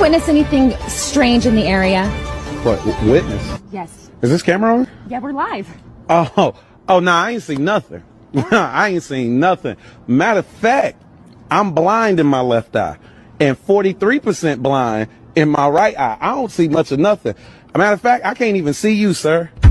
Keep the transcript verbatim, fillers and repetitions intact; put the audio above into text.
witness anything strange in the area? What, witness? Yes. Is this camera on? Yeah, we're live. Oh, oh, no, I ain't seen nothing. I ain't seen nothing. Matter of fact, I'm blind in my left eye and forty-three percent blind in my right eye. I don't see much of nothing. Matter of fact, I can't even see you, sir.